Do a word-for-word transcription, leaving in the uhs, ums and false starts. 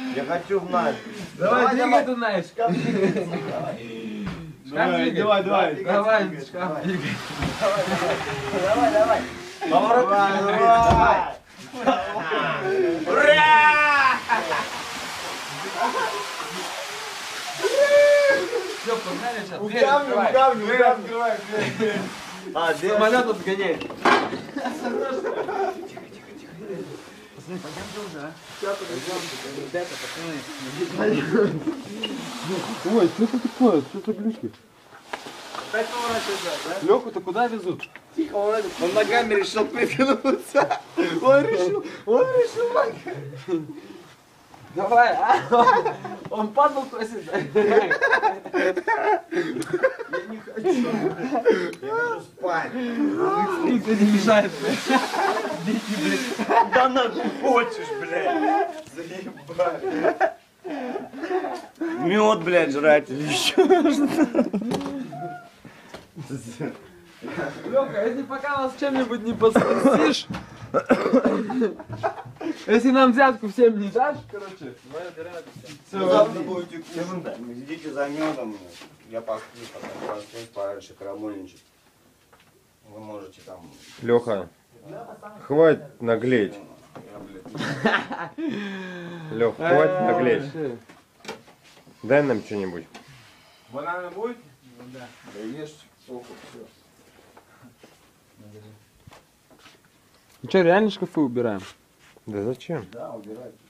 Я хочу знать. Давай, двигай ты знаешь. Шкаф Давай, двигай. давай, давай. Давай, шкаф двигай. Давай, давай. Поворот. Давай. Ура! Все, погнали сейчас. Дверь Камни, открывай. камни, Дверь камни. открывай. Дверь. А, где? Самолет отгоняй. Ой, что это такое? Что за глюки? Опять поворачивай, да? Леху-то куда везут? Тихо, он, он ногами решил прикинуться. Он решил, он решил ногами. Давай, а? Он падал просит. Я не хочу. Я хочу спать. Никто не мешает, блядь. Дети, блядь. Да нахуй хочешь, блядь. Заебали. Мед, блядь, жрать или еще. Лёха, если пока нас чем-нибудь не подстрастишь, если нам взятку всем не дашь, короче, мы отбираемся. Завтра будете кушать. Идите за медом. Я посплю, потом проснусь пораньше, крамольничать. Вы можете там... Леха, хватит наглеть. Я, блядь, Лех, хватит наглеть. Дай нам что-нибудь. Бананы будет? да ешь соку, все. Ну что, реально шкафы убираем? Да зачем? Да, убирайте.